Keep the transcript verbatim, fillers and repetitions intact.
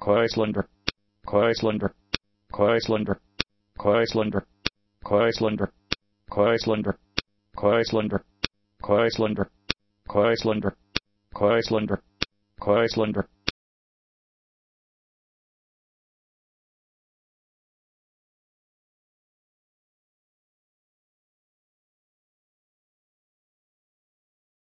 coislander, coislander, coislander, coislander, coislander, coislander, coislander, coislander, coislander, coislander, coislander.